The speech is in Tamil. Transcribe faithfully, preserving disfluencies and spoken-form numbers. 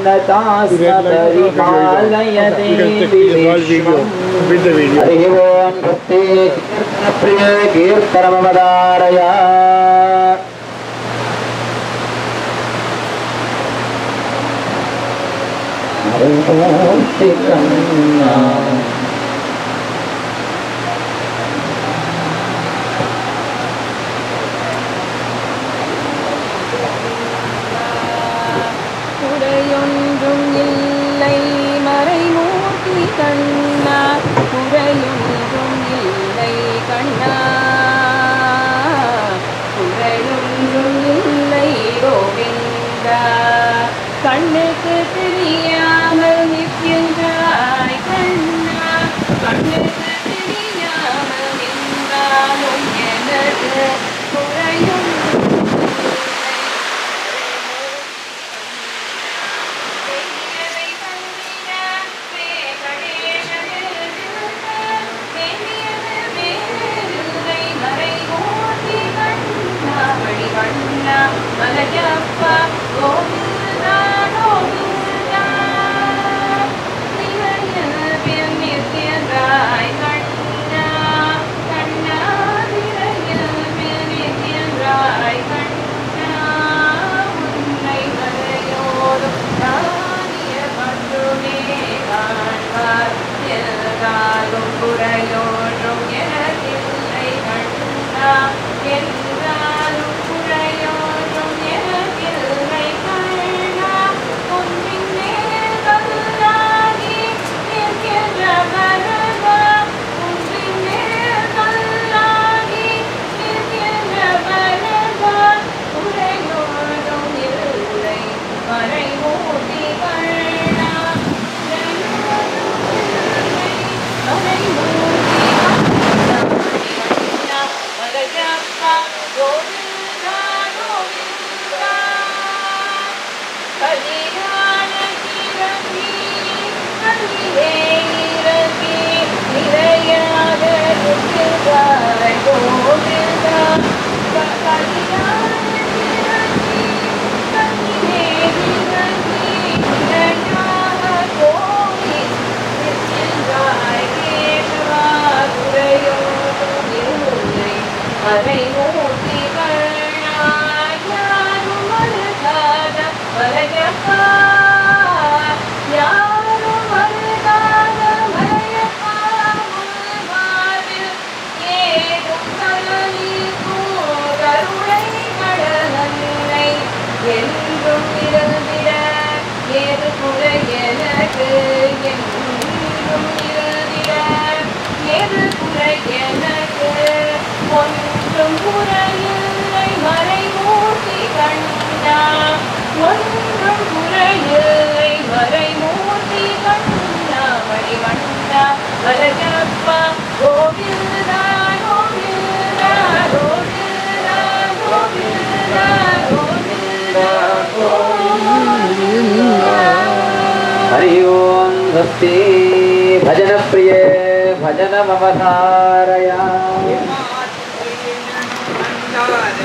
परिपालयते हरि ओं भक्ति प्रिय कीर्तनमवदारय हरि கண்ணா குறையொன்றும் இல்லை கண்ணா குறையொன்றும் இல்லை கோவிந்தா கண்ணுக்கு தெரியாமல் நிற்கின்றாய் கண்ணா கண்ணுக்கு தெரியாமல் நின்றாலும் எனக்கு குறையும் மலையப்பா கோவிந்தா கோவிந்தா நிலையில் நிற்கின்றாய் கண்ணா கண்ணா நிலையில் நிற்கின்றாய் கண்ணா உன்னை மலையோடும் தானிய மட்டுமே காண்பார் எல்லாரும் குறையோடும் எனக்கில்லை கண்ணா என்றாலும் हरि ओं भक्ति भजन प्रिय भजनमवधारय